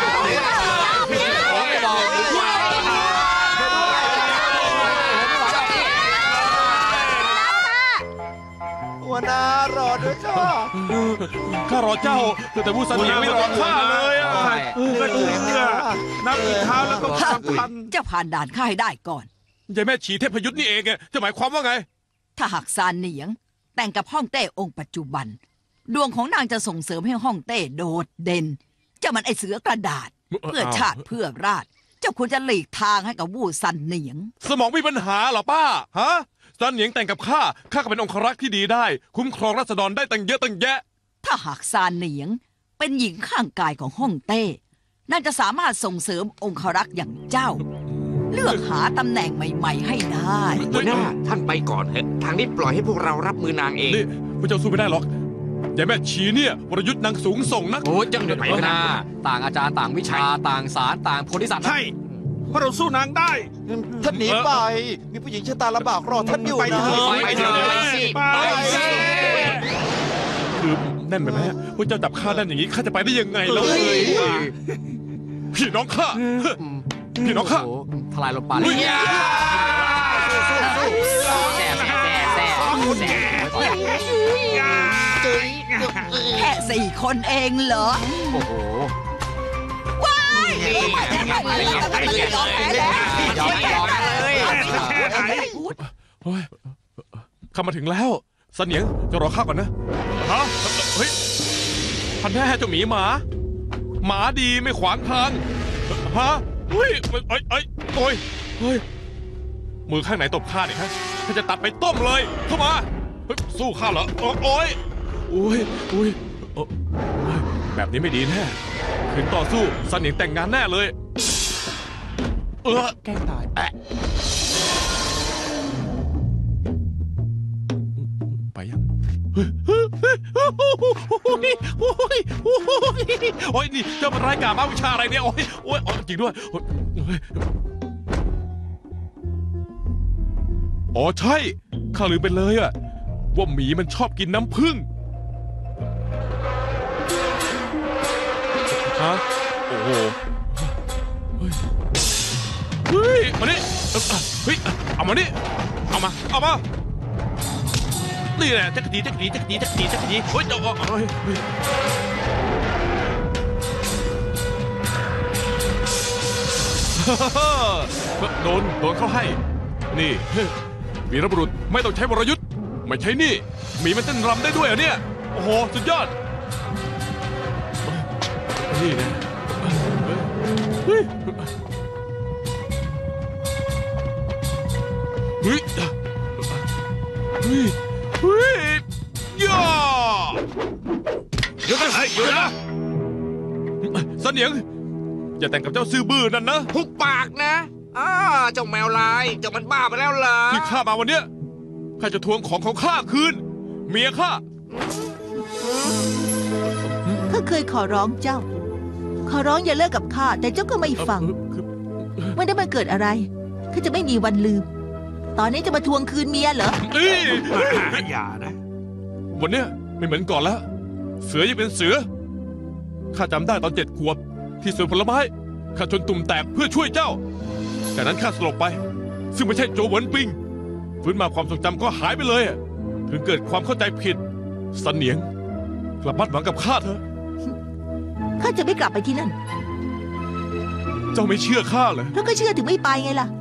หัวหน้ารอด้วยค่ะข้ารอเจ้าแต่ผู้สันนิษฐานไม่รอข้าเลยอ่ะก็จริงอ่ะนับอีกเท้าแล้วก็สำคัญจะผ่านด่านข้าให้ได้ก่อนยายแม่ฉีเทพยุทธ์นี่เองจะหมายความว่าไงถ้าหากซานเหนียง แต่งกับฮ่องเต้องค์ปัจจุบัน ดวงของนางจะส่งเสริมให้ฮ่องเต้โดดเด่นเจ้ามันไอเสือกระดาษ เพื่อชาติเพื่อราชย์เจ้าควรจะหลีกทางให้กับวู่ซันเหนียงสมองมีปัญหาเหรอป้าฮะซันเหนียงแต่งกับข้าข้าก็เป็นองครักษ์ที่ดีได้ คุ้มครองราษฎรได้ตั้งเยอะตั้งแยะถ้าหากซานเหนียงเป็นหญิงข้างกายของฮ่องเต้น่าจะสามารถส่งเสริมองครักษ์อย่างเจ้า เลือกหาตำแหน่งใหม่ๆให้ได้หัวหน้าท่านไปก่อนเถอะทางนี้ปล่อยให้พวกเรารับมือนางเองนี่พระเจ้าสู้ไม่ได้หรอกยายแม่ชีเนี่ยวรยุทธ์นางสูงส่งนักโอ้ยจังเลยหัวหน้าต่างอาจารย์ต่างวิชาต่างศาสตร์ต่างโพธิสัตว์ใช่เพราะเราสู้นางได้ท่านหนีไป มีผู้หญิงชะตาลำบากรอท่านอยู่ไปนะเถอะไปเถอะไปสิคือแน่นไปไหมพระเจ้าจับข้าแน่นอย่างนี้ข้าจะไปได้ยังไงแล้วพี่น้องข้าพี่น้องข้าทลายลงปาเลยแซ่แซ่แซ่แซ่แค่สี่คนเองเหรอโอ้โหยอมยอมเลยโอ้ยข้ามาถึงแล้วเสนียงจะรอข้าก่อนนะฮะเฮ้ยพันแท้เจ้าหมีหมา หมาดีไม่ขวางทางฮะเฮ้ยเอ้ยเอ้ยโอ้ยเฮ้ยมือข้างไหนตบข้าเนี่ยฮะข้าจะตัดไปต้มเลยเข้ามาเฮ้ยสู้ข้าเหรอโอ้ยโอ้ยโอ้ยแบบนี้ไม่ดีแน่ถึงต่อสู้เสนียงแต่งงานแน่เลยเออแกล้งตายแอะไปยังโอ้ยนี่เจ้ามันร้ายกาจมากวิชาอะไรเนี่ยโอ้ยโอ้ยจริงด้วยอ๋อใช่ข้าลืมไปเลยอะว่าหมีมันชอบกินน้ำผึ้งฮะโอ้โหเฮ้ยมาดิเฮ้ยเอามาดิเอามาเอามานี่แหละจักรดีจักรดีจักรดีจักรดีจักรดีเฮ้ยเจ้าเฮ้ยโดนโดนเข้าให้นี่วีรบุรุษไม่ต้องใช้วรยุทธ์ไม่ใช่นี่หมีมันเต้นรำได้ด้วยเหรอเนี่ยโอ้โหสุดยอดนี่นะเฮ้ยเฮ้ยเฮ้ยเฮ้ยย่าหยุดนะหยุดนะเสนียงอย่าแต่งกับเจ้าซื่อบื้อนั่นนะหุบปากนะอ้าเจ้าแมวลายเจ้ามันบ้าไปแล้วเหรอที่ข้ามาวันเนี้ยข้าจะทวงของของข้าคืนเมียข้าข้าเคยขอร้องเจ้า ขอร้องอย่าเลิกกับข้าแต่เจ้าก็ไม่ฟังเมื่อได้มันเกิดอะไรข้าจะไม่มีวันลืม ตอนนี้จะมาทวงคืนเมียเหรออย่านะวันเนี้ยไม่เหมือนก่อนแล้ว เสือยังเป็นเสือข้าจำได้ตอนเจ็ดขวบที่สวนผลไม้ข้าจนตุ่มแตกเพื่อช่วยเจ้าแต่นั้นข้าสลบไปซึ่งไม่ใช่โจหวนปิงฟื้นมาความทรงจำก็หายไปเลยถึงเกิดความเข้าใจผิดเสนียงกลับบ้านหวังกับข้าเถอะข้าจะไม่กลับไปที่นั่นเจ้าไม่เชื่อข้าเหรอแล้วก็เชื่อถึงไม่ไปไงล่ะ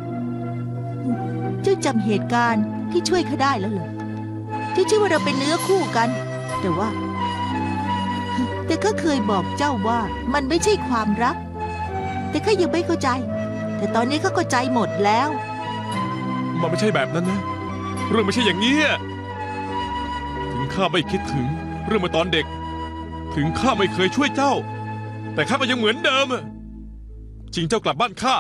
เจ้าจำเหตุการณ์ที่ช่วยข้าได้แล้วเหรอเจ้าเชื่อว่าเราเป็นเนื้อคู่กัน แต่ว่า แต่ข้าเคยบอกเจ้าว่ามันไม่ใช่ความรัก แต่ข้ายังไม่เข้าใจ แต่ตอนนี้ข้าเข้าใจหมดแล้วมันไม่ใช่แบบนั้นนะเรื่องไม่ใช่อย่างนี้ถึงข้าไม่คิดถึงเรื่องมาตอนเด็ก ถึงข้าไม่เคยช่วยเจ้า แต่ข้าก็ยังเหมือนเดิมจริงเจ้ากลับบ้านข้า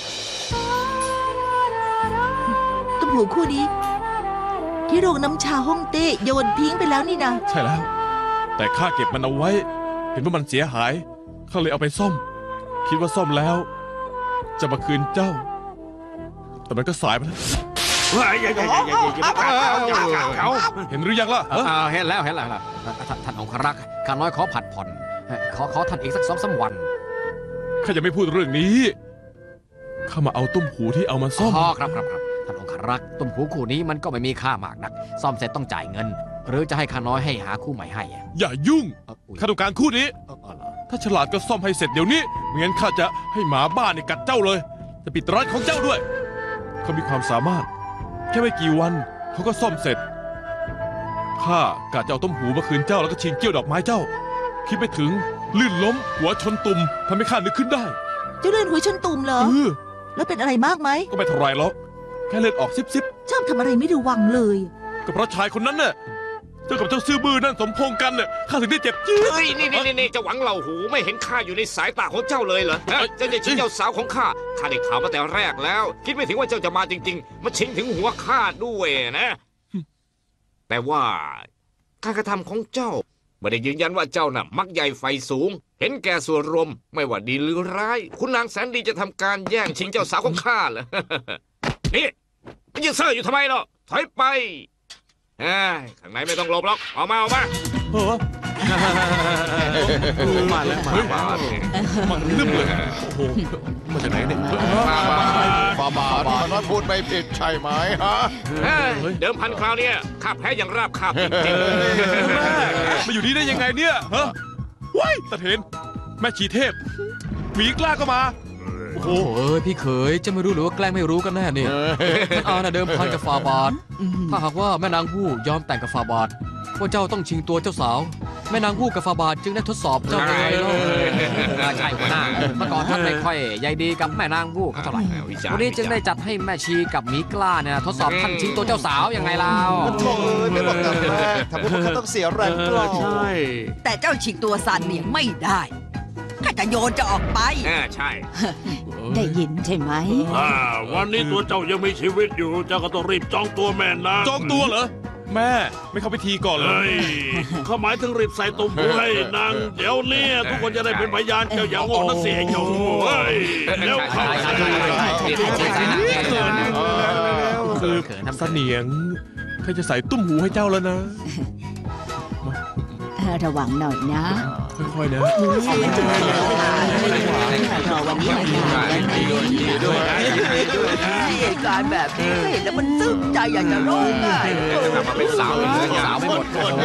ตุ้มหูคู่นี้ ที่โรงน้ำชาฮ่องเต้โยนทิ้งไปแล้วนี่นะใช่แล้ว แต่ข้าเก็บมันเอาไว้ เห็นว่ามันเสียหายข้าเลยเอาไปซ่อม คิดว่าซ่อมแล้ว จะมาคืนเจ้าแต่มันก็สายไปแล้วเฮ้ยอย่าอย่าอย่าอย่าอย่ามากัดเขาอย่ามากัดเขาเห็นหรือยังล่ะเออเห็นแล้วเห็นแล้วเห็นแล้วท่านท่านองครักษ์ข้าน้อยขอผัดผ่อนขอขอท่านอีกสักสองสามวันข้าจะไม่พูดเรื่องนี้ข้ามาเอาตุ้มหูที่เอามาซ่อมอ๋อครับครับครับท่านองครักษ์ตุ้มหูคู่นี้มันก็ไม่มีค่ามากนักซ่อมเสร็จต้องจ่ายเงิน หรือจะให้ข้าน้อยให้หาคู่ใหม่ให้อะอย่ายุ่งเอออุ๊ยข้าต้องการคู่นี้เออเออเหรอถ้าฉลาดก็ซ่อมให้เสร็จเดี๋ยวนี้ไม่งั้นข้าจะให้หมาบ้านนี่กัดเจ้าเลย จะปิดร้านของเจ้าด้วย เขามีความสามารถ แค่ไม่กี่วันเขาก็ซ่อมเสร็จข้ากะจะเอาต้มหูมาคืนเจ้าแล้วก็ชิงเกี้ยวดอกไม้เจ้า คิดไม่ถึงลื่นล้มหัวชนตุ่มทำให้ข้านึกขึ้นได้เจะเลื่อนหัวชนตุ่มเหรอเออแล้วเป็นอะไรมากไหมก็ไม่เท่าไรหรอกแค่เลือดออกซิบซิบชอบทำอะไรไม่ระวังเลยก็เพราะชายคนนั้นน่ะเจ้ากับเจ้าซื่อบื้อนั่นสมพงษ์กันน่ะข้าถึงได้เจ็บจี๊ดเฮ้ยนี่นี่นี่จะหวังเหล่าหูไม่เห็นข้าอยู่ในสายตาของเจ้าเลยเหรอฮะเจ้าจะชิงเจ้าสาวของข้าข้าได้ข่าวมาแต่แรกแล้ว คิดไม่ถึงว่าเจ้าจะมาจริงๆมาชิงถึงหัวข้าด้วยนะ แต่ว่าการกระทำของเจ้าไม่ได้ยืนยันว่าเจ้าน่ะมักใหญ่ไฟสูง เห็นแก่ส่วนรวมไม่ว่าดีหรือร้ายคุณนางแสนดีจะทำการแย่งชิงเจ้าสาวของข้าเหรอ นี่มันยืนเซ่ออยู่ทำไมเนาะถอยไปเอ้ยข้างในไม่ต้องหลบหรอกออกมาออกมาเออมาแล้วมาเฮ้ยมามันลืมเลยโอ้โหมาจากไหนเนี่ยมาบาบาบามันว่าพูดไม่ผิดใช่ไหมฮะเฮ้ยเดิมพันคราวเนี้ยข้าแพ้อย่างราบคาบจริงมาอยู่นี่ได้ยังไงเนี่ยฮะว้ายตะเถนแม่ชีเทพหมีกล้าก็มาโอ้โหโอ้เอ้ยพี่เขยจะไม่รู้หรือว่าแกล้งไม่รู้กันแน่เนี่ยท่านอาน่ะเดิมพันกับฟาบาทถ้าหากว่าแม่นางผู้ยอมแต่งกับฟาบาทพวกเจ้าต้องชิงตัวเจ้าสาวแม่นางผู้กับฟาบาทจึงได้ทดสอบเจ้ายังไงเล่าใช่หัวหน้าเมื่อก่อนท่านไม่ค่อยใยดีกับแม่นางผู้เขาเท่าไหร่ๆวิจารณ์วันนี้จึงได้จัดให้แม่ชีกับหมีกล้าเนี่ยทดสอบท่านชิงตัวเจ้าสาวยังไงเล่ามันโถเลยไม่บอกแต่แรกทำให้พวกเขาต้องเสียแรงเปล่าใช่แต่เจ้าชิงตัวสันเนี่ยไม่ได้ข้าจะโยนจะออกไปอ่าใช่ได้ยินใช่ไหมอ่าวันนี้ตัวเจ้ายังมีชีวิตอยู่เจ้าก็ต้องรีบจองตัวแม่นางจองตัวเหรอแม่ไม่เข้าพิธีก่อนเลเฮ้ยยเขาหมายถึงรีบใส่ตุ่มหูให้นางเดี๋ยวนี้ทุกคนจะได้เป็นพยานเจ้าอย่างโง่นะเสียเจ้าเฮ้ยเร็วเข้าใช่ใช่ใช่ใช่ใช่ใช่ใช่คือเสนียงข้าจะใส่ตุ้มหูให้เจ้าแล้วนะระวังหน่อยนะค่อยๆนะรอวันนี้มานานแล้วนะเหตุการณ์แบบนี้เห็นแล้วมันซึ้งใจอยากจะร้องไห้กลับมาเป็นสาวเลยสาวไม่หมด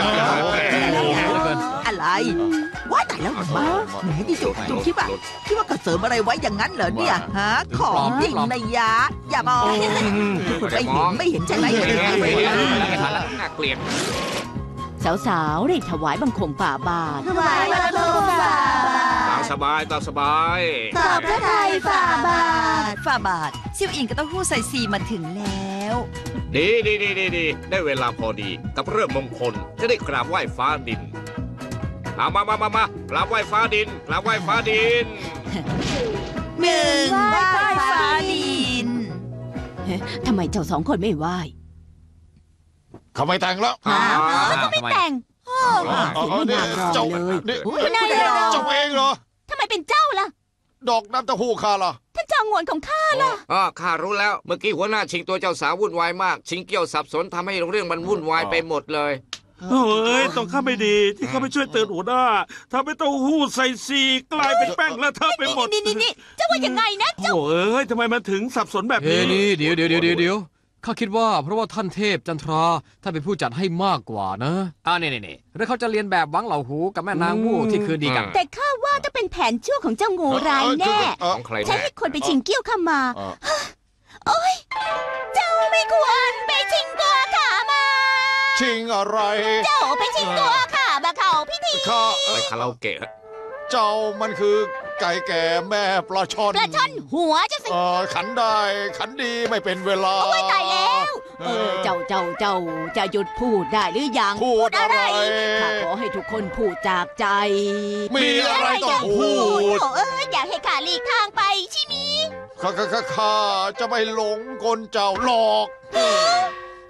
อะไรว่าแต่แล้วมาแหมที่จุจุคิดว่าคิดว่ากระเสริมอะไรไว้อย่างนั้นเหรอเนี่ยฮะของจริงนะยาอย่ามองทุกคนไม่เห็นไม่เห็นใช่ไหมน่าเกลียดสาวๆรีบถวายบังคมฝ่าบาทถวายบังคมฝ่าบาตามทสบายตามสบายขอบพระทัยฝ่าบาทฝ่าบาทซิวอิงก็ต้องหู้ใส่ซีมาถึงแล้วดีดีดีดีดีได้เวลาพอดีกับเรื่องมงคลจะได้กราบไหว้ฟ้าดินเอามามามามากราบไหว้ฟ้าดินกราบไหว้ฟ้าดินหนึ่งไหว้ไหว้ฟ้าฟ้าดิดินทำไมเจ้าสองคนไม่ไหว้เขาไม่แต่งแล้วก็ไม่แต่งนี่เจ้านี่เจ้าเองเหรอทำไมเป็นเจ้าล่ะดอกน้ำเต้าหู้ข้าล่ะท่านจองงวนของข้าล่ะอ๋อข้ารู้แล้วเมื่อกี้หัวหน้าชิงตัวเจ้าสาววุ่นวายมากชิงเกี่ยวสับสนทำให้เรื่องมันวุ่นวายไปหมดเลยเฮ้ยต้องข้าไม่ดีที่เขาไม่ช่วยเตือนหัวหน้าทำให้เต้าหู้ใส่ซีกลายเป็นแป้งและเธอไปหมดนี่นี่นี่เจ้าว่ายังไงนะโอ้เอ้ยทำไมมันถึงสับสนแบบเฮ้นี้นี่เดี๋ยวเดี๋ยวเดี๋ยวเดี๋ยวข้าคิดว่าเพราะว่าท่านเทพจันทราท่านเป็นผู้จัดให้มากกว่านะอ่านี่นี่นี่หรือเขาจะเรียนแบบหวังเหล่าหูกับแม่นางผู้ที่คืนดีกันแต่ข้าว่าจะเป็นแผนชั่วของเจ้างูร้ายแน่ของใครใช้แน่ให้คนไปชิงเกี้ยวข้ามา โอ้ยเจ้าไม่ควรไปชิงตัวข้ามาชิงอะไรเจ้าไปชิงตัวข้ามาเข้าพิธีข้าไปคาราโอเกะเจ้ามันคือไก่แก่แม่ปลาช่อนปลาช่อนหัวเจ้าสิเออขันได้ขันดีไม่เป็นเวลาโอ้ยตายแล้ว เออเจ้าเจ้าเจ้าจะหยุดพูดได้หรือยังพูดอะไรข้าขอให้ทุกคนพูดจากใจมีอะไรต้องพูดโอ้เอ้ยอยากให้ข้าหลีกทางไปใช่ไหมข้าข้าข้าข้าจะไม่หลงกลเจ้าหลอก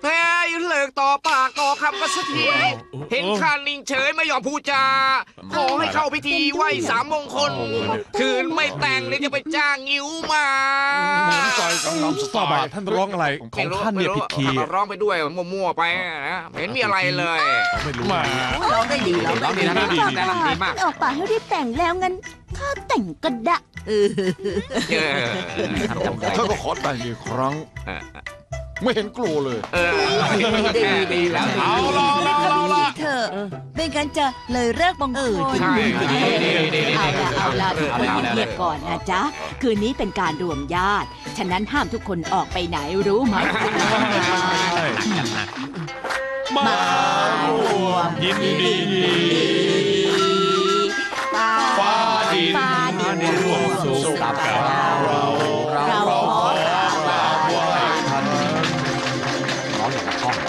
แท้เลิกต่อปากต่อคำกันสักทีเห็นข้านิ่งเฉยไม่ยอมพูดจาขอให้เข้าพิธีไหว้สามมงคลคืนไม่แต่งเลยจะไปจ้างงิ้วมาเหมือนใจกำลังสฝ่าไตบาทล์ท่านร้องอะไรของท่านเนี่ยผิดคีย์ร้องไปด้วยมั่วๆไปนะไม่เห็นมีอะไรเลยไม่รู้มาร้องได้ดีร้องร้องดีนะดีดีนะดีมากออกปากให้รีบแต่งแล้วงั้นข้าแต่งก็ได้เออเออเธอก็ขอแต่งอีกครั้ง ไม่เห็นกลัวเลยเออดีดีแล้วเอาละรีบทำพิธีเถอะไม่งั้นจะเลยเลิกมงคลใช่เอาละเอาละทุกคนเงียบก่อนนะจ๊ะ คืนนี้เป็นการรวมญาติ ฉะนั้นห้ามทุกคนออกไปไหนรู้ไหมมารวมยินดีฟ้าดินฟ้าดินรวมสุขกับเราเราขอกราบไหว้ท่านร้องอย่างละท่อน